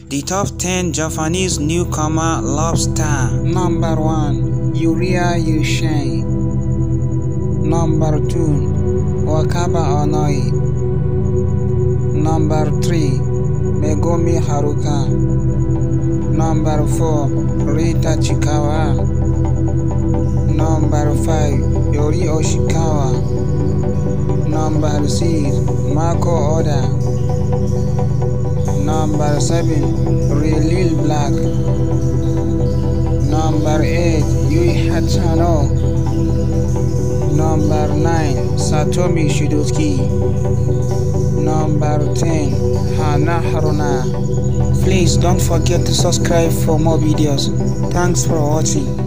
The top 10 Japanese newcomer love star. Number 1. Yuria Yushine. Number 2. Wakaba Onoi. Number 3. Megumi Haruka. Number 4. Rita Chikawa. Number 5. Yori Oshikawa. Number 6. Mako Oda. Number 7. Lil Black. Number 8. Yui Hatano. Number 9. Satomi Shidosuke. Number 10. Hana Haruna. Please don't forget to subscribe for more videos. Thanks for watching.